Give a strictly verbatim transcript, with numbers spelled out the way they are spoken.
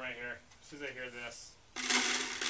right here. As soon as I hear this.